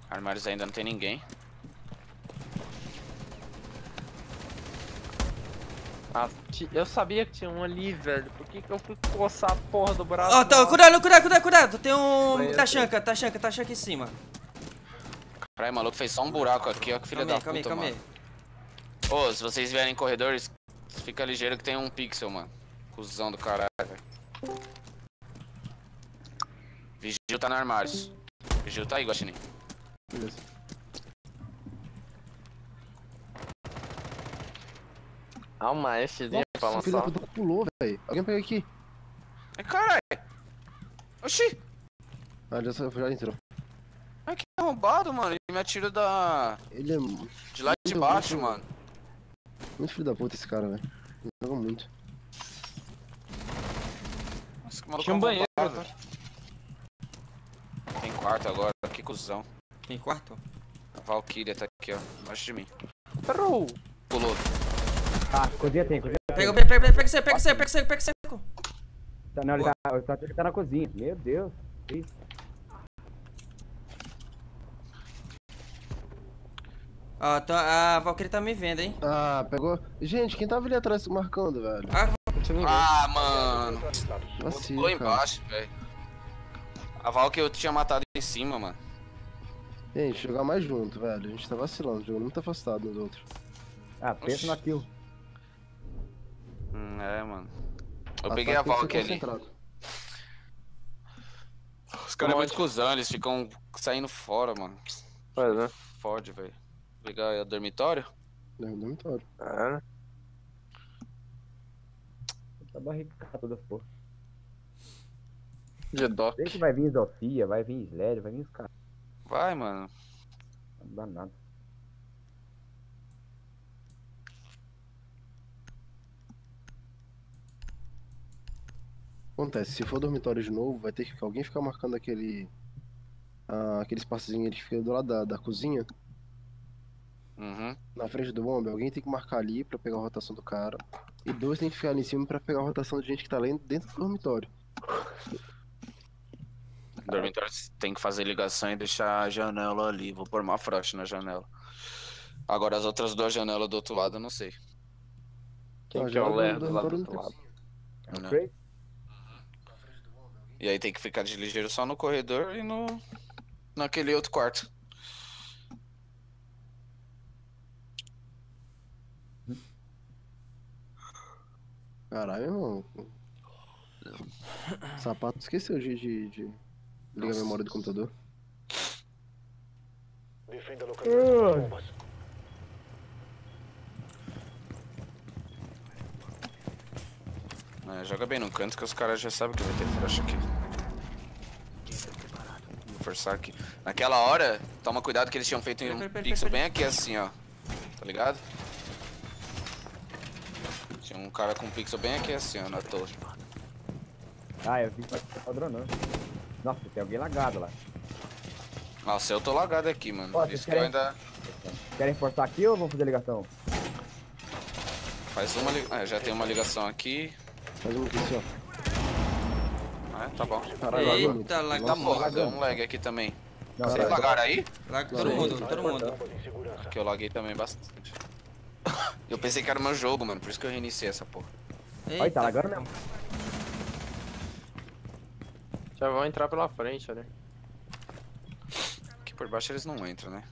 Armários ainda não tem ninguém. Ah, eu sabia que tinha um ali, velho. Por que eu fui coçar a porra do braço? Ó, tá, cuidado. Tem um Banheiro, Tachanka em cima. Caralho, o maluco fez só um buraco aqui, ó, que filha da puta, Calma aí. mano. Ô, se vocês vierem em corredores, fica ligeiro que tem um pixel, mano. Cusão do caralho, velho. Vigil tá no armários. Vigil tá aí, Guaxinim. Beleza. Ah, uma Ashzinha pra Nossa, filho da lançar. puta pulou, velho. Alguém pega aqui. Ai, caralho. Oxi. Ah, já entrou. Ai, que arrombado, mano. Ele me atira da... Ele é de lá de baixo, mano. muito filho da puta esse cara, velho. Ele joga muito. Nossa, que maluco Tinha um banheiro, arrombado. Tem quarto agora, que cuzão. Tem quarto? A Valkyria tá aqui, ó, embaixo de mim. Errou. Pulou. Ah, cozinha tem. Pega seco. Tá, não, ele tá na cozinha. Meu Deus. Isso. Ó, a Valkyrie tá me vendo, hein? Ah, pegou. Gente, quem tava ali atrás marcando, velho? Ah, mano. Vacilo, Pulou cara. embaixo, velho. A Val que eu tinha matado em cima, mano. Gente, jogar mais junto, velho. A gente tá vacilando, jogando muito afastado dos outros. Ah, pensa na kill. É, mano. Eu Ataque peguei a tem que ser Valk ali. concentrado. Os caras é muito cuzão, eles ficam saindo fora, mano. Pois é. Fode, velho. Pegar o dormitório? É um dormitório. Ah, Tá barricada toda porra. de dó. Sei que vai vir Zofia, vai vir Slayer, vai vir os caras. Vai, mano. Não dá nada. Acontece, se for dormitório de novo, vai ter que alguém ficar marcando aquele espaçozinho ali que fica do lado da cozinha, Uhum. na frente do bombe. Alguém tem que marcar ali pra pegar a rotação do cara. E dois tem que ficar ali em cima pra pegar a rotação de gente que tá lá dentro do dormitório. Dormitório tem que fazer ligação e deixar a janela ali. Vou pôr uma frost na janela. Agora as outras duas janelas do outro lado eu não sei. Quem Ah, que é o já lerdo lá do dormitório outro não lado? tem. É um Não. Craig? E aí tem que ficar de ligeiro só no corredor e naquele outro quarto. Caralho, irmão. Sapato esqueceu de ligar a memória do computador. Defenda a localização das bombas. Joga bem no canto que os caras já sabem que vai ter flash aqui. Vou forçar aqui. Naquela hora, toma cuidado que eles tinham feito um pixel bem aqui assim, ó. Tá ligado? Tinha um cara com um pixel bem aqui assim, ó, na torre. Ah, eu vi que tá padronando. Nossa, tem alguém lagado lá. Nossa, eu tô lagado aqui, mano. Ó, Por vocês isso que eu ainda... Querem forçar aqui ou vamos fazer ligação? Faz uma ligação. Já tem uma ligação aqui. Faz um aqui só. Tá bom. Caralho, lagou muito. Eita, lag Tá da porra, porra. deu um lag aqui também. Não, Vocês lagaram aí? Lag todo mundo. Bombas em segurança. Aqui eu laguei também bastante. Eu pensei que era o meu jogo, mano. Por isso que eu reiniciei essa porra. Olha, tá lagando mesmo. Já vão entrar pela frente ali. Aqui por baixo eles não entram, né?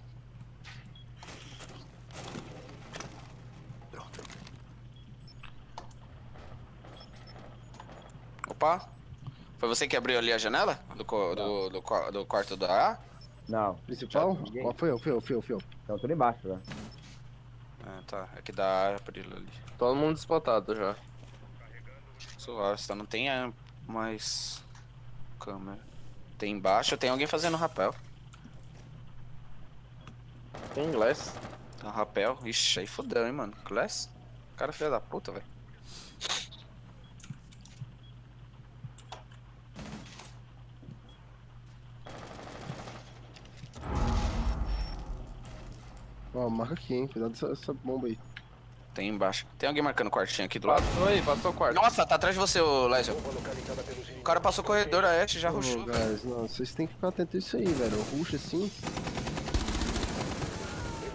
Opa! Foi você que abriu ali a janela? Do quarto da A? Não, Principal? Ninguém. Ó, foi eu. estão tudo embaixo já. Tá. É que da A abriu ali. Todo mundo disputado já. Suave, só não tem mais câmera. Tem embaixo, tem alguém fazendo rapel. Tem inglês. Tem um rapel. Ixi, aí fodeu, hein, mano. Class? Cara filha da puta, velho. Ó, marca aqui, hein. Cuidado dessa bomba aí. Tem embaixo. Tem alguém marcando o quartinho aqui do lado? Passou aí, passou o quarto. Nossa, tá atrás de você, ô Lésio. Bomba localizada pelos O inimigos. cara passou o corredor, a Ashe já Ô, rushou, velho. guys, não, vocês têm que ficar atentos a isso aí, velho. O rush assim,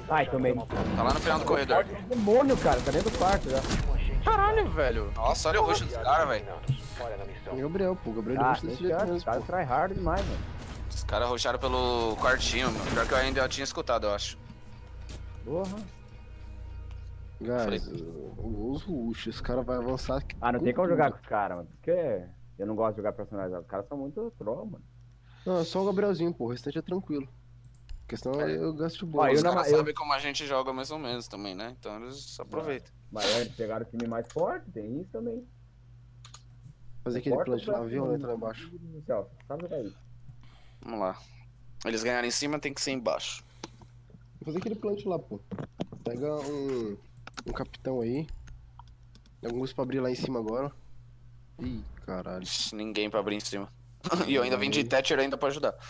Ai, tomei. Tá lá no final do corredor. Demônio, cara, tá dentro do quarto já. Caralho, velho. Nossa, olha o rosto dos caras, velho. Falha na missão. E Gabriel, pô. Gabriel Ah, desse tem jeito chance, mesmo, cara pô. try hard demais, mano. Os caras rusharam pelo quartinho, mano. Pior que eu ainda tinha escutado, eu acho. Porra. Guys, os rush, os caras vão avançar. Ah, não tem como jogar com os caras, mano. Porque eu não gosto de jogar personalizados. Os caras são muito troll, mano. Não, é só o Gabrielzinho, pô. O restante é tranquilo. A questão é eu gasto de boa. Ó, Os eu caras eu- sabem como a gente joga mais ou menos também, né? Então eles aproveitam. Mas eles pegaram o time mais forte, tem isso também. Fazer aquele Forte plant lá, pra- violento lá embaixo. Céu, sabe jogar isso? Vamos lá. Eles ganharam em cima, tem que ser embaixo. Vou fazer aquele plant lá, pô. Pega um capitão aí. Tem alguns pra abrir lá em cima agora. Ih, caralho. Ixi, ninguém pra abrir em cima. E eu ainda vim de Thatcher ainda pra ajudar.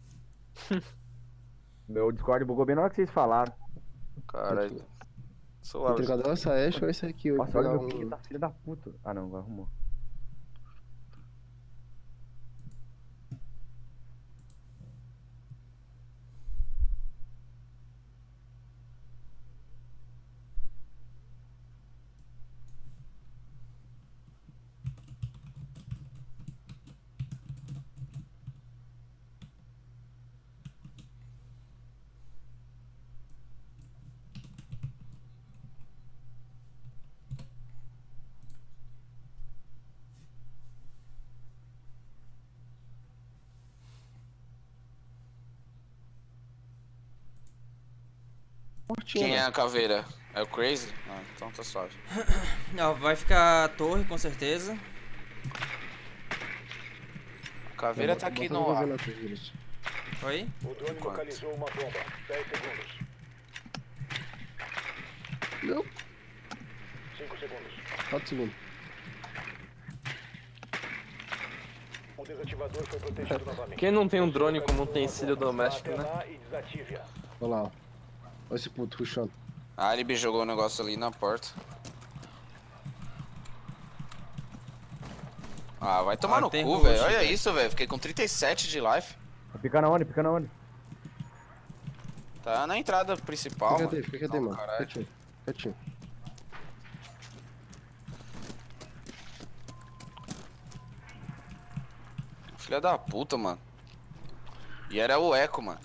Meu Discord bugou bem na hora que vocês falaram. Caralho. Vou Suave. entregar essa Ashe ou esse aqui? Eu vou Nossa, olha pegar meu kill um... da filha da puta. Ah, não, agora arrumou. Quem é a caveira? É o Crazy? Ah, então tá suave. Ó, vai ficar a torre, com certeza. A caveira tá aqui no ar. Oi? O drone Quanto? localizou uma bomba. 10 segundos. Não, 5 segundos. 4 segundos. O desativador foi protegido novamente. Quem não tem um drone como utensílio doméstico, Vá né? até lá e desative-a. Olha lá, ó. Olha esse puto puxando. A Alibi jogou o negócio ali na porta. Ah, vai tomar Ah, no tem cu, rush, velho. Olha velho. isso, velho. Fiquei com 37 de life. Fica na onde? Fica na onde? Tá na entrada principal, mano. Fica quieto aí, Não, mano. caralho. Quietinho, quietinho. Filha da puta, mano. E era o Eco, mano.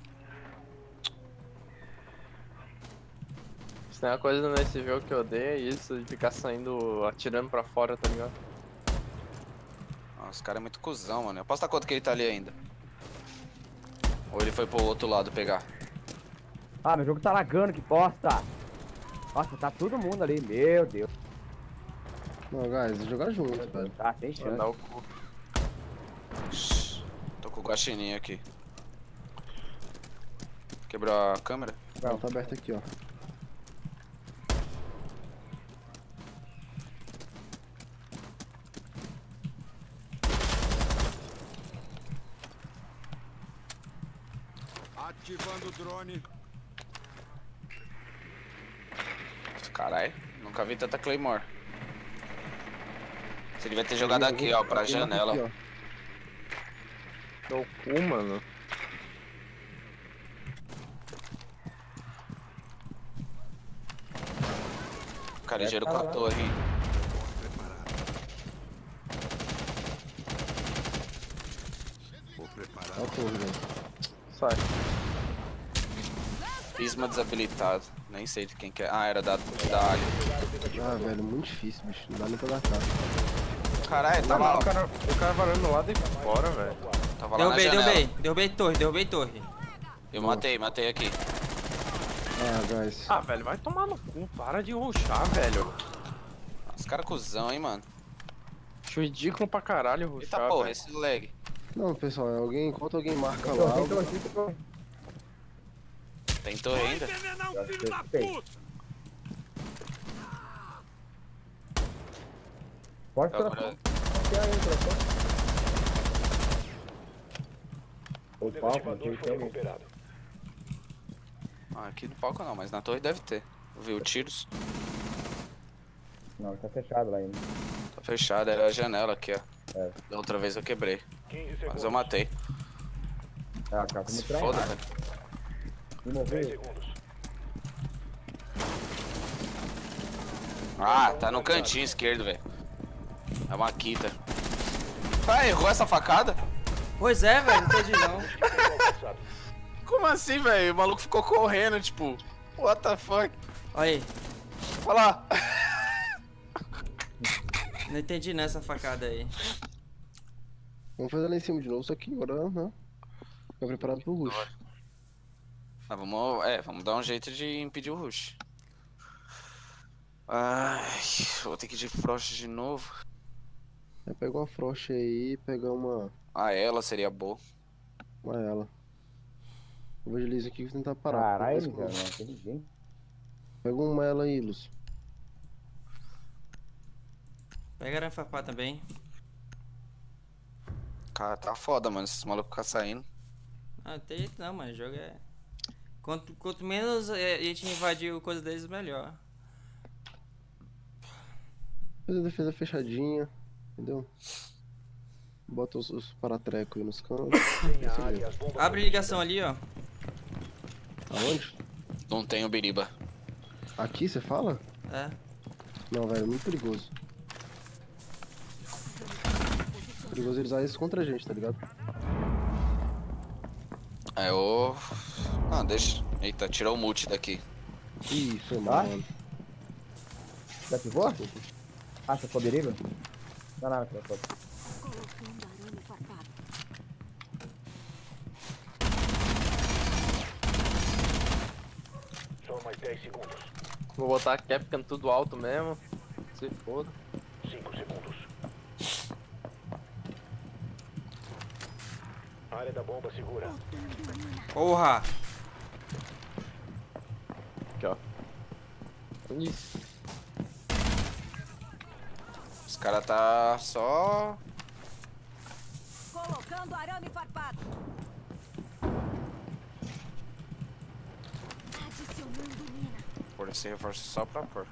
Se tem uma coisa nesse jogo que eu odeio é isso, de ficar saindo, atirando pra fora, tá ligado? Nossa, esse cara é muito cuzão, mano. Eu posso dar conta que ele tá ali ainda. Ou ele foi pro outro lado pegar. Ah, meu jogo tá lagando, que bosta! Nossa, tá todo mundo ali, meu Deus. Não, guys, jogar junto, velho. Tá, tem chance. Mandar o cu. Shhh. Tô com o guaxininho aqui. Quebrou a câmera? Não, tá aberto aqui, ó. Ativando o drone. Caralho, nunca vi tanta Claymore. Você devia ter jogado aqui, ó, pra janela. Aqui, ó. Meu cu, mano. O cara ligeiro com a torre. Vou preparar. Olha a torre, velho. Sai. Prisma desabilitado. Nem sei de quem que é. Ah, era da área. Ah, velho, muito difícil, bicho. Não dá nem pra dar cara. Caralho, Tá tava lá. o cara varando lá de fora, velho. Tava lá na Derrubei, janela. derrubei torre. Eu matei aqui. Ah, guys. Ah, velho, vai tomar no cu, para de rushar, velho. Os caras cuzão, hein, mano. Acho ridículo pra caralho Eita rushar, porra, velho. esse lag. Não, pessoal, é alguém, enquanto alguém marca Tô, lá, tem torre, tem torre. Tem torre ainda? Eu acho que tem. Pode Agora, trocar. O O palco, desativador tem foi alguém. recuperado. aqui no palco não, mas na torre deve ter. Eu vi o tiros. Não, tá fechado lá ainda. Tá fechado, era a janela aqui, ó. É. Da outra vez eu quebrei. 15 Mas segundos. eu matei. Ah, cara, Se como foda, trai. velho. Me 10 morreu. segundos. Ah, tá no cantinho esquerdo, velho. É uma quita. Ah, errou essa facada? Pois é, velho, não entendi não. Como assim, velho? O maluco ficou correndo, tipo... What the fuck? Olha aí. Olha lá. Não entendi nessa facada aí. Vamos fazer lá em cima de novo, só que agora, né? Fica preparado pro rush. Ah, vamos dar um jeito de impedir o rush. Ai, vou ter que ir de frost de novo. Pega uma frost aí, pega uma Ela seria boa. ela. Eu vou agilizar aqui e vou tentar parar. Caralho, cara, não tem ninguém. Pega uma ela aí, Lúcio. Pega arame farpado também. Cara, tá foda, mano. Esses malucos ficam saindo. Ah, não tem jeito não, mano. O jogo é... Quanto menos a gente invadir o coisa deles, melhor. Faz a defesa fechadinha, entendeu? Bota os paratrecos aí nos cantos. Abre ligação ali, ó. Aonde? Não tem o biriba. Aqui, você fala? É. Não, velho, é muito perigoso. Perigoso eles usarem isso contra a gente, tá ligado? Ah, deixa. Eita, tirou o multi daqui. Ih, foi mal, Ah? mano. Já ativou? Ah, você ficou beriba? Não, não, não. Colocando arame farpado. Só mais 10 segundos. Vou botar a Capcom tudo alto mesmo. Se foda. 5 segundos. Área da bomba segura. Porra! Aqui, ó. Isso. Os caras tá só... Colocando arame farpado. Adicionando mina. Por esse reforço só pra pôr.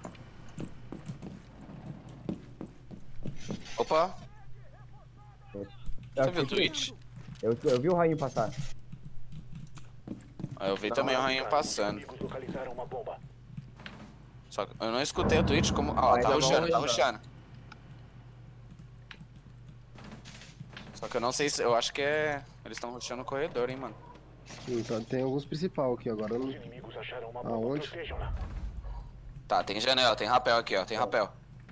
Opa! Você viu o Twitch? Eu vi o rainho passar. Eu vi também o rainho passando. Inimigos localizaram uma bomba. Só que eu não escutei o Twitch como... Ah, Ainda tá rushando, não, tá ainda. rushando. Só que eu não sei se... Eu acho que é... Eles estão rushando o corredor, hein, mano. Sim, tá, tem alguns principal aqui agora. Eu Os não... inimigos acharam uma bomba. Aonde? Protejam-na. Tá, tem janela, tem rapel aqui, ó. Tem rapel.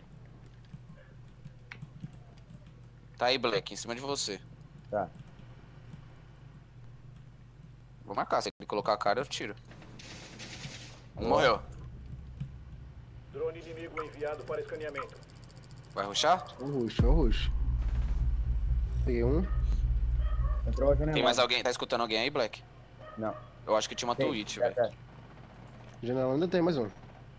Tá aí, Black, em cima de você. Tá. Vou marcar, se ele colocar a cara, eu tiro. Um morreu. Drone inimigo enviado para escaneamento. Vai rushar? É o rush. Peguei um. Entrou a janela. Tem mais alguém? Tá escutando alguém aí, Black? Não. Eu acho que tinha uma Tem. Twitch, É, velho. é. Janela ainda tem mais um.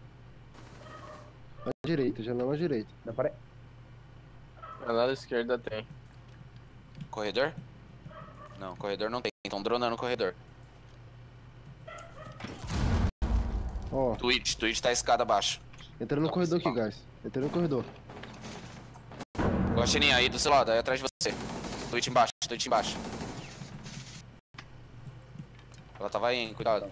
À direita, janela à direita. Não, peraí. Na lado esquerda tem. Corredor? Não, corredor não tem. Então dronando no corredor. Ó, Twitch tá escada abaixo. entrando no corredor aqui, guys. Entrei no corredor. Guaxinim aí do seu lado, aí atrás de você. Twitch embaixo. Ela tava aí, hein, cuidado.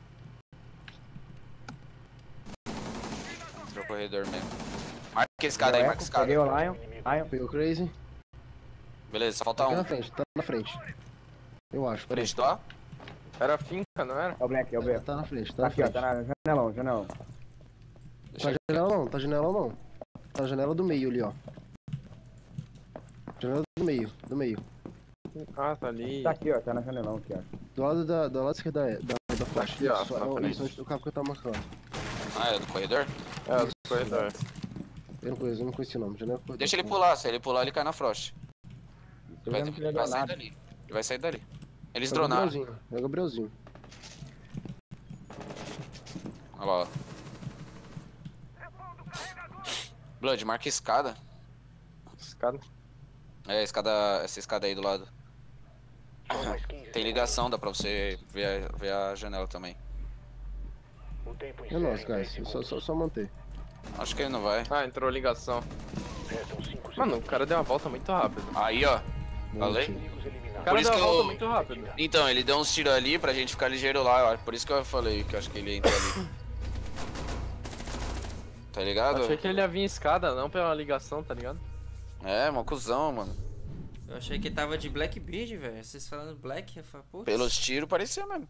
Entrou no corredor mesmo. Marca a escada aí, marca a escada. Peguei o Lion. Lion. Peguei o Crazy. Beleza, só falta Tá um. na frente. Eu acho, peraí. Frente do A? Era finca, não era? É o Black, é o Black. Tá na frente, Tá tá na aqui, ó. frente. Tá na janelão. Deixa eu... Tá janela não. Tá na janela do meio ali, ó. Janela do meio. Ah, tá ali. Tá aqui, ó. Tá na janelão aqui, ó. Do lado esquerdo da flash. Aqui, ó, Isso, na ó, frente. isso onde o cabo que eu tava marcando. Ah, é do corredor? É, do corredor. Eu não conheci o nome. Janela do corredor. Deixa ele pular, se ele pular ele cai na Frost. Eu Vai, já não queria vai dar sair nada. dali. Ele vai sair dali. Eles É o dronaram. Gabrielzinho. É o Gabrielzinho. Olha lá, ó. Blood, marca a escada. Escada. É, essa escada aí do lado. Só mais 15 Tem ligação, dá pra você ver a janela também. O tempo É nosso, encerra em 10 guys. segundos. Só manter. Acho que ele não vai. Ah, entrou ligação. Restam 5 segundos. Mano, o cara deu uma volta muito rápido. Aí, ó. Falei? Inimigos O eliminados. cara isso deu uma que volta eu- muito rápido. Então, ele deu uns tiros ali pra gente ficar ligeiro lá, ó. Por isso que eu falei que eu acho que ele entra ali. Tá ligado? Achei que ele ia vir em escada, não pela ligação, tá ligado? É, mó cuzão, mano. Eu achei que ele tava de Blackbeard, velho. Vocês falando Black, eu falei, putz. Pelos tiros parecia mesmo.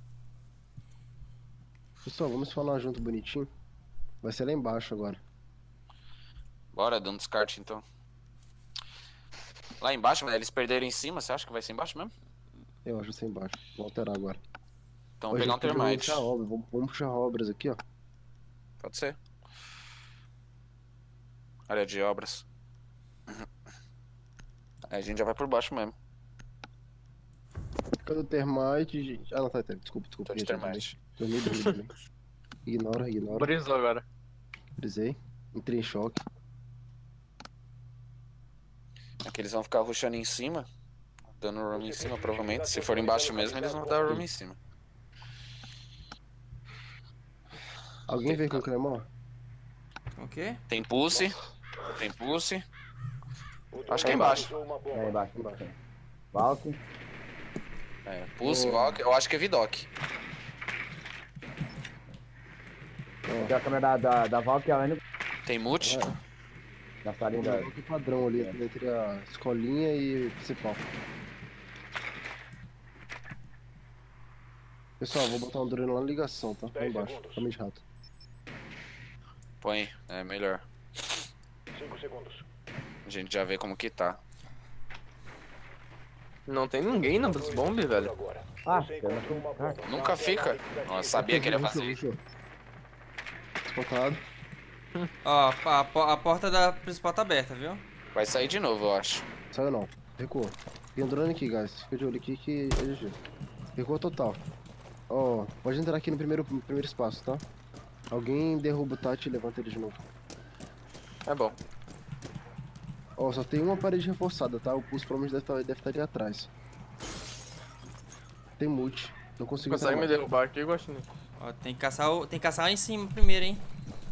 Pessoal, vamos falar junto bonitinho. Vai ser lá embaixo agora. Bora, dando descarte então. Lá embaixo, mas eles perderam em cima, você acha que vai ser embaixo mesmo? Eu acho que vai ser embaixo. Vou alterar agora. Então Ó, vou pegar um gente, termite. vamos puxar obras aqui, ó. Pode ser. Área de obras. Aí a gente já vai por baixo mesmo. Cadê o termite, gente? Ah, não, tá. Desculpa. Tô de gente, termite. dormi também. Ignora. Brisou agora. Brisei. Entrei em choque. Aqui eles vão ficar rushando em cima. Dando room em cima, provavelmente. Se for embaixo mesmo, eles vão dar room em cima. Alguém veio com o Cremor? O quê? Tem pulse. Tem pulse. O Acho que é drone embaixo. usou uma bomba. É, embaixo. Valk. É, pulse, Valk. Eu acho que é Vidoc. Tem a câmera da Valk e a Anne Tem mute. na salinha da... Tem padrão ali, entre a escolinha e o principal. Pessoal, vou botar um drone lá na ligação, tá? Lá 10 embaixo, segundos. caminho de rato. Põe, é melhor. 5 segundos. A gente já vê como que tá. Não tem ninguém nas bombas, velho. Agora. Ah, Você eu não encontrou uma tô... bomba. Nunca fica. Nossa, sabia que ele ia fazer isso. Rushou. Spotado. Ó, a porta da principal tá aberta, viu? Vai sair de novo, eu acho. Saiu não. Recuou. Tem um drone aqui, guys. Fica de olho aqui que é GG. Recuou total. Ó, pode entrar aqui no primeiro espaço, tá? Alguém derruba o Tati e levanta ele de novo. É bom. Ó, só tem uma parede reforçada, tá? O pulso provavelmente deve estar ali atrás. Tem mute. Não consigo Consegue me entrar derrubar aqui, Guaxinim? Ó, tem que caçar lá em cima primeiro, hein?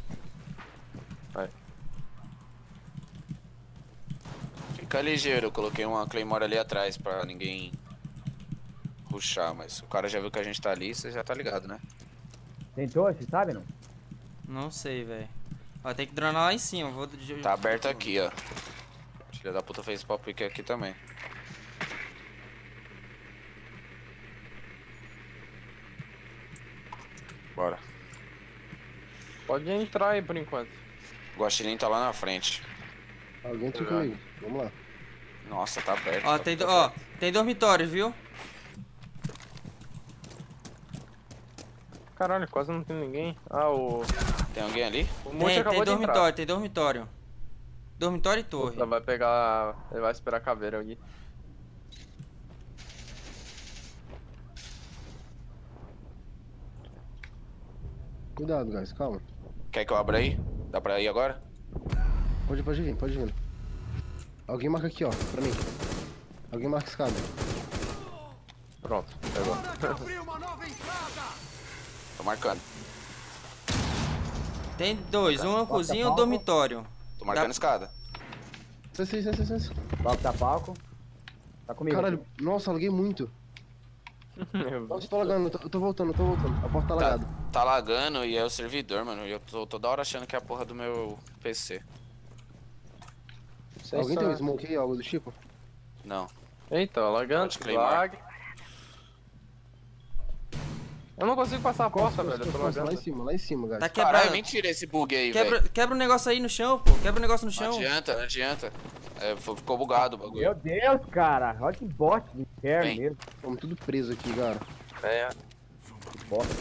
Fica ligeiro, eu coloquei uma Claymore ali atrás pra ninguém rushar, mas o cara já viu que a gente tá ali, você já tá ligado, né? Tem torre, sabe, não? Não sei, velho. Ó, tem que dronar lá em cima. Vou... Tá aberto aqui, ó. Filha da puta fez pop pick aqui também. Bora. Pode entrar aí por enquanto. O Guaxinim tá lá na frente. Alguém entra comigo. Vamos lá. Nossa, tá aberto. Ó, tá tem dormitórios, viu? Caralho, quase não tem ninguém. Ah, o Tem alguém ali? Monte Tem acabou de entrar. dormitório, tem dormitório. Dormitório e torre. Puta, vai pegar... Ele vai esperar a caveira aqui. Cuidado, guys. Calma. Quer que eu abra aí? Dá pra ir agora? Pode vir. Alguém marca aqui, ó. Pra mim. Alguém marca escada. Pronto, pegou. Tô marcando. Tem dois, um na cozinha e um dormitório. Tô marcando Dá- escada. Sai. Valk tá palco. Tá comigo. Caralho, nossa, laguei muito. Nossa, tô lagando, eu tô voltando. A porta tá lagada. Tá lagando e é o servidor, mano. E eu tô toda hora achando que é a porra do meu PC. Alguém tem um smoke aí, algo do tipo? Não. Eita, lagando, Pode claymar. lag. Eu não consigo passar a porta, velho. Eu tô Lá lagando. em cima, guys. Tá Caralho, quebrado. mentira esse bug aí, velho. Quebra o negócio aí no chão, pô. Quebra o negócio no Não chão. adianta. É, ficou bugado o bagulho. Meu Deus, cara. Olha que bot de inferno Vem. mesmo. Estamos tudo preso aqui, cara. É. Que bosta.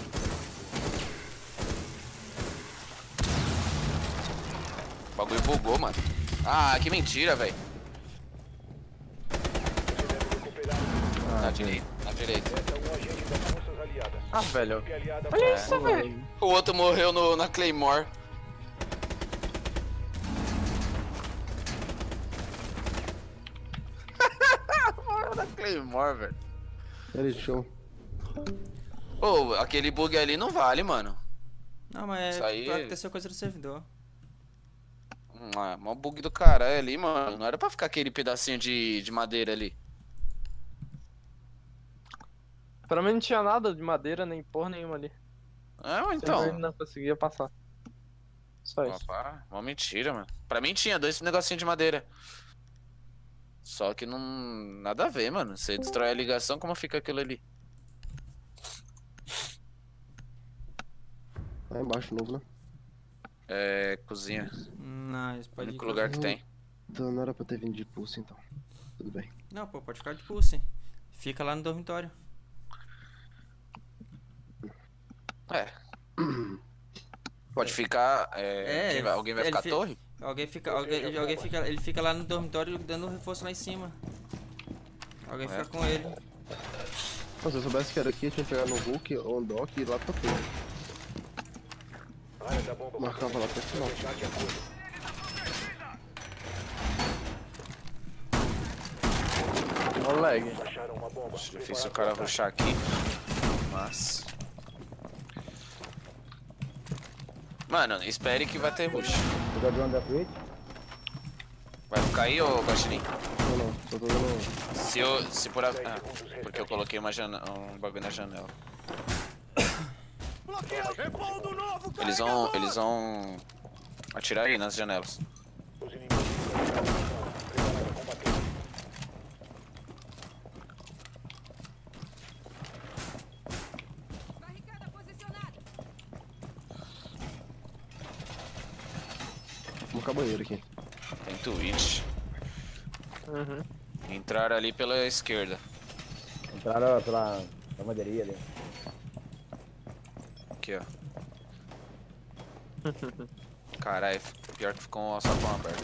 O bagulho bugou, mano. Ah, que mentira, velho. Na direita. Um agente das forças aliadas. Ah, velho. Que aliada Olha isso, velho. O outro morreu na Claymore. Morreu na Claymore, velho. Peraí, show. Ô, aquele bug ali não vale, mano. Não, mas Isso aí- aconteceu coisa do servidor. Mó bug do caralho ali, mano. Não era pra ficar aquele pedacinho de madeira ali. Pra mim não tinha nada de madeira, nem porra nenhuma ali. É, Ele então. não conseguia passar. Só isso. Opa, uma mentira, mano. Pra mim tinha 2 negocinhos de madeira. Só que não. Nada a ver, mano. Você destrói a ligação, como fica aquilo ali? Lá embaixo, novo, né? É. Cozinha. Não, isso O pode único ir. lugar que tem. Então não era pra ter vindo de pulso, então. Tudo bem. Não, pô, pode ficar de pulse. Fica lá no dormitório. É. Pode ficar. Alguém vai ele ficar fi- torre? Ele fica lá no dormitório dando reforço lá em cima. Alguém É. fica com ele. Pô, se eu soubesse que era aqui, eu tinha que pegar no Hulk ou no Dock e ir lá pra torre. Área da bomba. Marcava lá até o final. Já de acordo. Ó o lag. Acharam uma bomba. Difícil o cara rushar aqui. Mas. Mano, espere que vai ter rush. Jogar drone da Twitch. Vai ficar aí, ô Guaxinim? Não, só tô dando. Se por porque eu coloquei um bagulho na janela. Eles vão atirar aí nas janelas. Os inimigos estão preparados a combater. Barricada posicionada. Vou marcar banheiro aqui. Tem Twitch. Uhum. Entraram ali pela esquerda. Entraram pela lavanderia ali. Aqui, ó. Caralho, pior que ficou um alçapão aberto.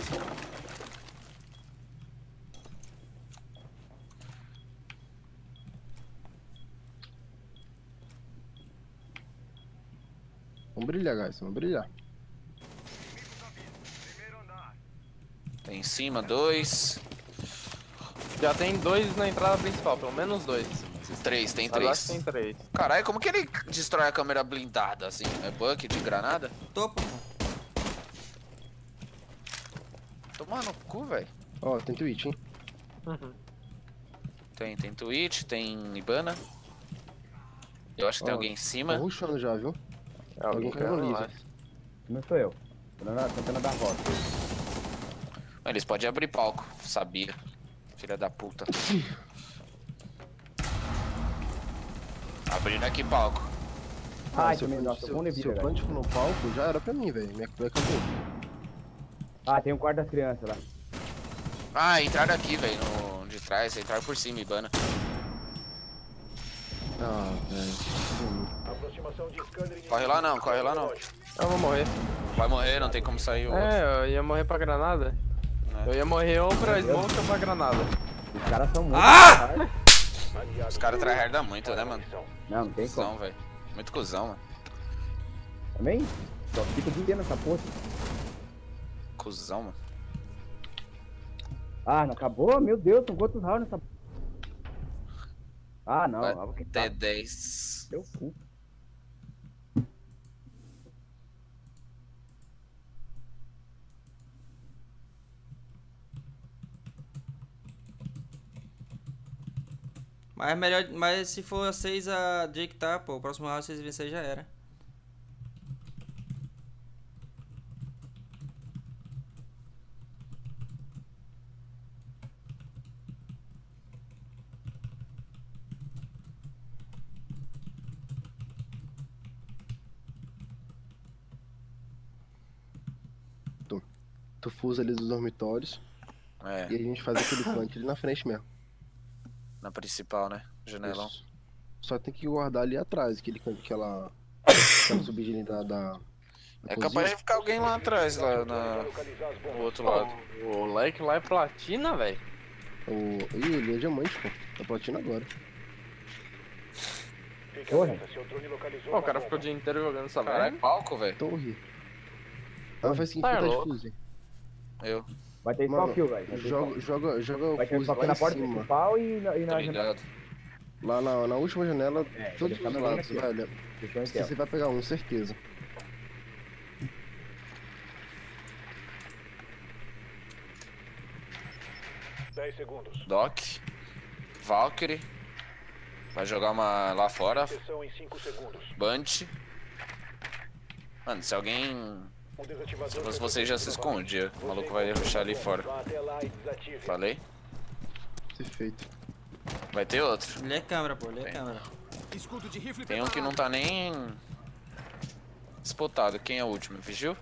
Vamos brilhar, guys. Vamos brilhar. Tem em cima 2. Já tem 2 na entrada principal, pelo menos 2. 3, tem Mas eu acho que 3. tem 3. Caralho, como que ele destrói a câmera blindada assim? É bug de granada? Topo. Toma no cu, velho. Ó, tem Twitch, hein? Uhum. Tem Twitch, tem Ibana. Eu acho que tem Ó, alguém em Tô cima. rushando já, viu? É alguém Alguém caiu no lá. livre. Não sou eu. Tentando dar volta. Eles podem abrir palco, sabia. Filha da puta. Abrindo aqui palco. Ai, se eu também, nossa, se bom eu- se vida, eu velho. plant for no palco, já era pra mim, velho. Minha cueca acabou. Ah, tem um quarto das crianças lá. Ah, entraram aqui, velho, de trás. Entraram por cima, Ibana. Ah, velho. Aproximação de scanner inimigo. Corre lá não, corre lá não. Eu vou morrer. Vai morrer, não tem como sair o outro. É, eu ia morrer pra granada. É. Eu ia morrer ou pra smoke ou pra granada. Os caras são muito. Ah! Aliado Os caras tryhardam muito, né, mano? missão. Não, não tem como. Cusão, velho. Muito cuzão, mano. Também? Só fica de dia nessa porra. Cuzão, mano. Ah, não acabou? Meu Deus, são quantos rounds nessa. Ah, não. Vai Ah, porque tá. ter 10. Seu cu. Mas é melhor. Mas se for 6 a Jake tá, pô. O próximo round vocês vencer já era. Tu fusa ali dos dormitórios É, e a gente faz aquele plant ali na frente mesmo. na principal, né? Janelão. Isso. Só tem que guardar ali atrás, aquela subidinha da É capaz de ficar alguém lá atrás, lá Localizar as no bombas. outro lado. O like lá é platina, velho. Ih, ele é diamante, pô. Tá platina agora. Fique Porra. alerta, seu drone localizou Pô, o uma cara bomba. ficou o dia inteiro jogando essa Caralho, merda. palco, velho. Torre. Ah, faz seguinte, Tá tá louco. difusão. Eu, Vai ter Mano, smoke kill, velho. joga Vai o ter fuso smoke lá na em porta cima. principal e na tô janela. ligado. Lá na última janela, É, todos ele tá os no lados, meio aqui, ó. velho. Fechou em tela. Você vai pegar um, certeza. Dez segundos. Doc. Valkyrie. Vai jogar uma lá fora. Sessão em 5 segundos. Bunch. Mano, se alguém Um desativador Se fosse foi você já se protegido novamente. escondia. O maluco vai rushar ali fora. Vá até lá e desative. Falei? Perfeito. Vai ter outro. Ele é câmera, pô, ele é Tem. câmera. Escudo de rifle Tem um que não tá nem disputado. Quem é o último? Vigiu?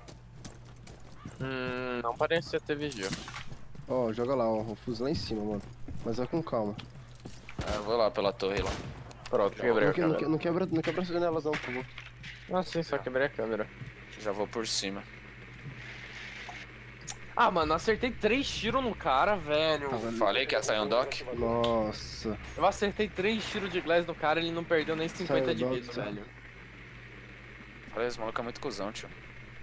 Não parecia ter vigil. Ó, joga lá, ó. O fuso lá em cima, mano. Mas vai com calma. Eu vou lá pela torre lá. Pronto, quebrei a câmera. Não quebra as janelas não, por favor. Ah, sim, só quebrei a câmera. Já vou por cima. Ah, mano, acertei 3 tiros no cara, velho. Falei que ia sair um doc. Nossa. Eu acertei 3 tiros de glass no cara e ele não perdeu nem 50 de Saiu vida, doc, velho. Falei, esse maluco é muito cuzão, tio.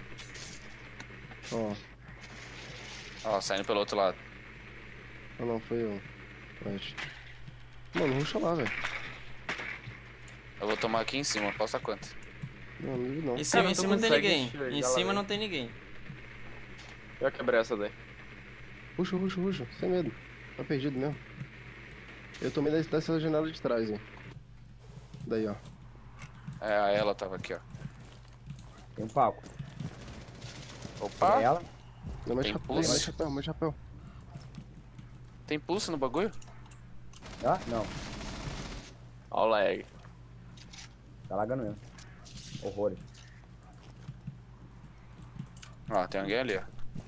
Ó. Ó, saindo pelo outro lado. Ah, não, foi eu. Right. Mano, ruxa lá, velho. Eu vou tomar aqui em cima. Posta quanto? Não, não ligo não. Em cima, Cara, em tu cima não tem consegue ninguém. enxergar Em lá cima dentro. não tem ninguém. Eu quebrei essa daí. Ruxa. Sem medo. Tá perdido mesmo. Eu tomei dessa janela de trás, hein. Daí, ó. É, ela tava aqui, ó. Tem um palco. Opa! Ela. Não, mais Tem chapéu, pulso? mais chapéu, mais chapéu. Tem pulso no bagulho? Ah, não. Ó o lag. Tá lagando mesmo. Horrores. Ó, tem alguém ali, ó.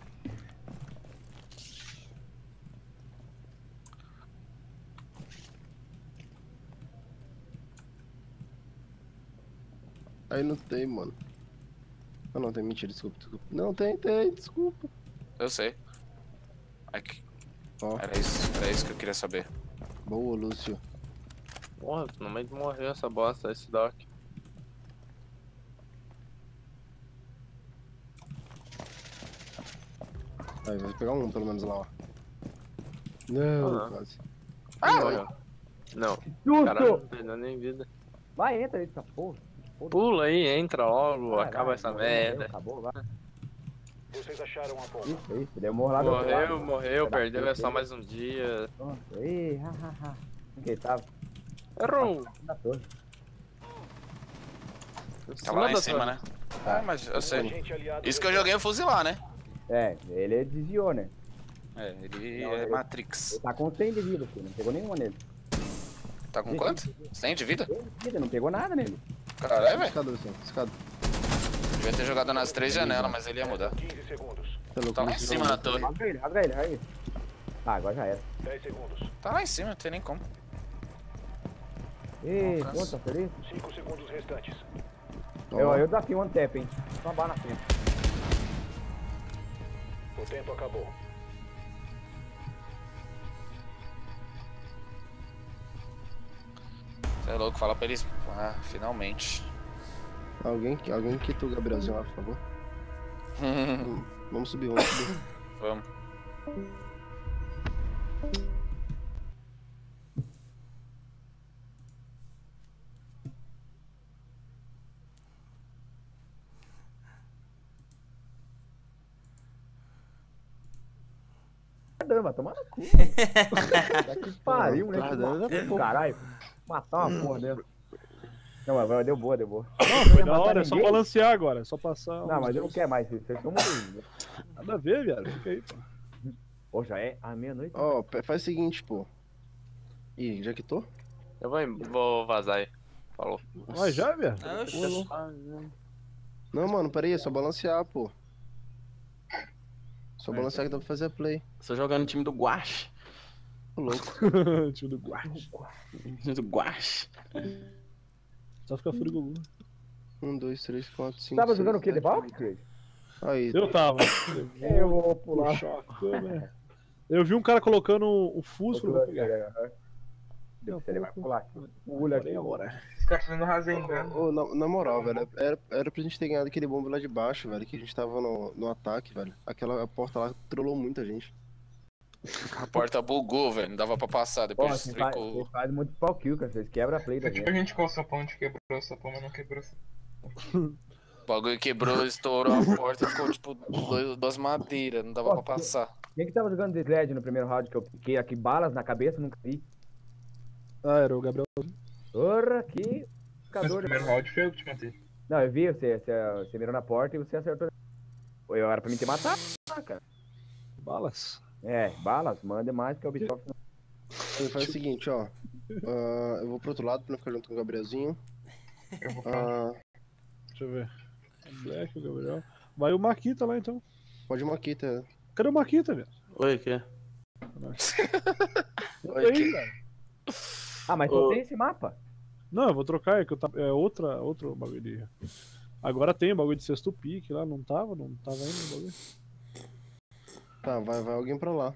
Aí não tem, mano. Ah, não, tem. Mentira, desculpa. Não, tem, desculpa. Eu sei. Aqui. Ó, Era isso que eu queria saber. boa, Lúcio. Porra, no meio de morrer essa bosta, esse doc. Aí, vai pegar um pelo menos lá, ó. Não, Ah. quase. Morreu. Não, o cara não Susto! perdeu nem vida. Vai, entra aí nessa porra. Pula aí, entra logo, Vai, acaba vai, essa morreu, merda. Acabou, vai. Vocês acharam a bomba. Isso. Deu morro lá do outro lado. Morreu, Vai dar perdeu, é tempo, só hein? mais um dia. Pronto. Ih, hahaha. Quem tava? Errou! Na torre. Tava lá em cima, né? Ah, mas eu sei. Agente aliado Isso que eu joguei é fuzilar, né? É, ele desviou, né? É, ele Não, é ele- Matrix. Ele tá com 100 de vida, filho. Não pegou nenhuma nele. Tá com quanto? 100 de vida? 100 de vida, não pegou nada nele. Caralho, velho. Escada, Luciano, escada. Devia ter jogado nas 3 janelas, mas ele ia mudar. 15 segundos. Tá louco, Tá lá em Luciano. cima na torre. Rasga ele, aí. Ah, agora já era. 10 segundos. Tá lá em cima, não tem nem como. Ih, Alcança. pô, tá feliz? 5 segundos restantes. Ó, Eu desafio um tap, hein. Só uma bala na frente. O tempo acabou. Você é louco, fala pra eles. Ah, finalmente. alguém quita o Gabrielzinho lá, por favor. Vamos subir. Vamos. Caramba, tomar no cu. Tá que pariu, né? Caralho. Matar uma porra dentro. Não, mas agora deu boa. Não, Foi da hora, é só balancear agora, é só passar. Não, uns mas eu não dois. quero mais, vocês são muito. Nada a ver, viado. Fica aí, pô. Pô, já é a meia-noite. Ó, faz o seguinte, pô. Ih, já quitou? Eu vou vazar aí. Falou. Vai já, viado. Ah, oxi. Não, mano, peraí, é só balancear, pô. Só balancear que dá pra fazer a play. Tô jogando no time do Guache. Tô louco. Tio do guarda. Time do Guache. Só fica furigulu. 1, 2, 3, 4, 5. Tava jogando o que, The Valk? Aí, Eu tava. Eu vou pular. Puxar a câmera. Eu vi um cara colocando o fusco, eu vou pegar. Ele vai pular. Pula aqui. Agora. Os caras fazendo rasengando. ô, na moral, velho, era pra gente ter ganhado aquele bombe lá de baixo, velho, que a gente tava no ataque, velho. Aquela porta lá trollou muita gente. A porta bugou, velho. Não dava pra passar. Pô, Depois você faz, tricou. você faz muito pau kill, cara. Vocês quebram a play da Foi tipo gente. a gente com o sapão, a gente quebrou o sapão, mas não quebrou o sapão. O bagulho quebrou, estourou a porta e ficou tipo duas madeiras. Não dava pra passar. Quem que tava jogando de Sled no primeiro round que eu piquei aqui balas na cabeça? Nunca vi. Ah, era o Gabriel. Porra, que Mas o ficador. primeiro round foi eu que te matei. Não, eu vi, você mirou na porta e você acertou. Eu era pra mim ter matado, cara. Balas. É, balas, manda mais que a Ubisoft não. Ele faz o seguinte, ó. Eu vou pro outro lado pra não ficar junto com o Gabrielzinho. Eu vou pra... Ah, Deixa eu ver. O Black, o Gabriel. Vai o Maquita lá então. pode uma aqui, tá? Cadê o Maquita, velho? Oi, que? Oi, que- cara. Ah, mas só tem esse mapa? Não, eu vou trocar, é que outro bagulho de... Agora tem o bagulho de sexto pique lá, não tava ainda o bagulho. Tá, vai alguém pra lá.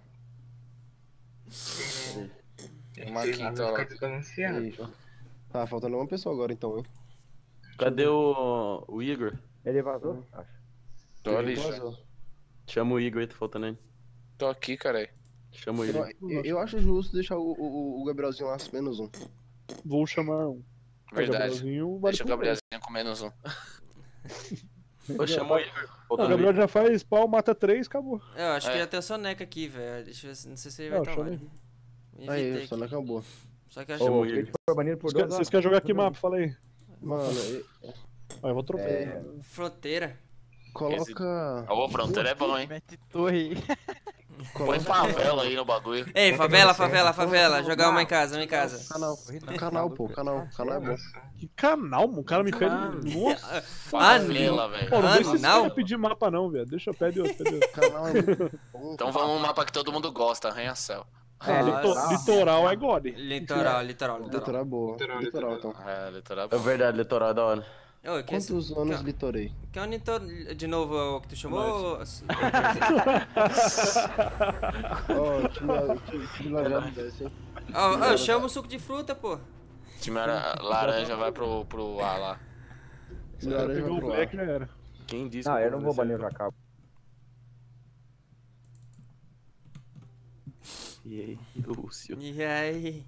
Uma quinta lá. desbalanceado. Aí. Tá, faltando uma pessoa agora então, hein? Cadê o Igor? Ele vazou? Acho. Tô ali, Vazou. Chama o Igor aí, tá faltando aí. tô aqui, caralho. Chama o Igor. Eu acho justo deixar o Gabrielzinho lá menos um. Vou chamar um. Verdade. Gabrielzinho vale Deixa o por Gabrielzinho com menos um. Ô, chama o Igor. dois. O Faltando Gabriel já faz pau, mata 3, acabou. Eu acho que É. já tem o Soneca aqui, velho. Deixa eu ver, não sei se ele Não, vai estar lá. chama ele. Aí, Invitei só aqui. acabou. Só que eu acho Ô, Chama o o Igor. Crit foi banido por Vocês 2 vocês querem jogar que mapa? Fala aí. Mano, Ah, eu vou trocar. Fronteira. coloca. Ô, fronteira é bom, hein? Mete torre. Põe favela aí no bagulho. Ei, favela. Jogar uma em casa, Canal, pô, canal é bom. Que canal, mano? O cara me pede. Nossa. Favela, velho. Pô, não deixa esse não. cara pedir mapa não, velho. Deixa eu pedir outro. Canal é muito bom. Então vamos um mapa que todo mundo gosta, arranha-céu. Litoral é God. Litoral. Litoral é boa. Litoral, então. É, litoral. É verdade, litoral é da hora. Ô, que esse- Quantos anos litorei? que é o Litoral... De novo, é o que tu chamou? Ó, time lajado desce, hein? Ó, chama o suco de fruta, pô. Time laranja vai pro A lá. Time laranja Pegou vai o pro ar. Black, já era. Quem disse Não, que eu não vou descer? banir o Jacal. E aí, Lúcio? E aí?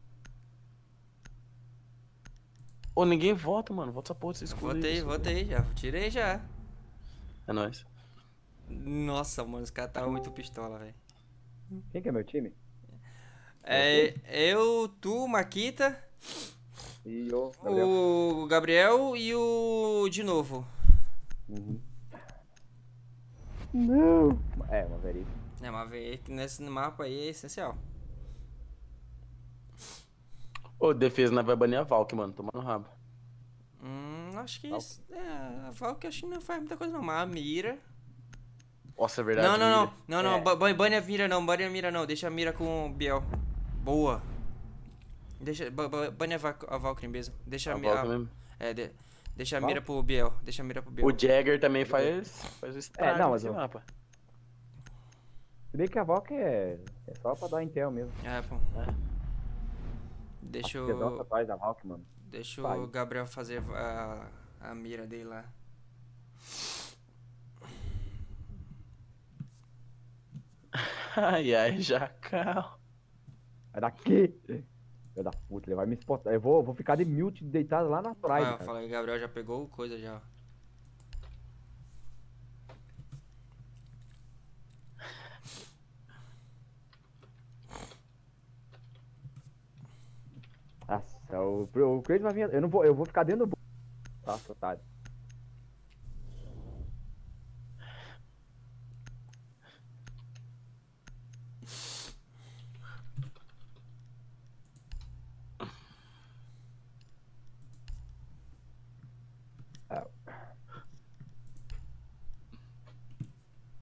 Ô, ninguém vota, mano. Vota essa porra desse escudo aí. Votei, já. Tirei já. É nóis. Nossa, mano, os caras estavam muito pistola, velho. Quem que é meu time? É, eu, tu, Maquita, E eu, Gabriel. o Gabriel e o de novo. Uhum. Não. É, uma verídica. É, mas ver que nesse mapa aí é essencial. Ô, defesa não vai banir a Valk, mano. Toma no rabo. Acho que isso, a Valk acho que não faz muita coisa não, mas a mira... Nossa, é verdade. Não, banha a mira não, deixa a mira com o Biel. Boa. Deixa, banha a Valkyrie mesmo. Deixa a A mira... Valk mesmo. Deixa a mira pro Biel, O Jagger também faz o estrago não, mas nesse eu- mapa. Se bem que a Valk é só pra dar intel mesmo. É, pô. Deixa Tesão o... atrás da Valk, mano. Deixa Vai. o Gabriel fazer a mira dele lá. Ai, Jacal. Sai daqui! Filho da puta, ele vai me spotar. Eu vou ficar de mute deitado lá na praia. Ah, eu cara. falei, Gabriel já pegou coisa já. Nossa, o Crazy vai vir. Eu vou ficar dentro do. Nossa, otário. Ah,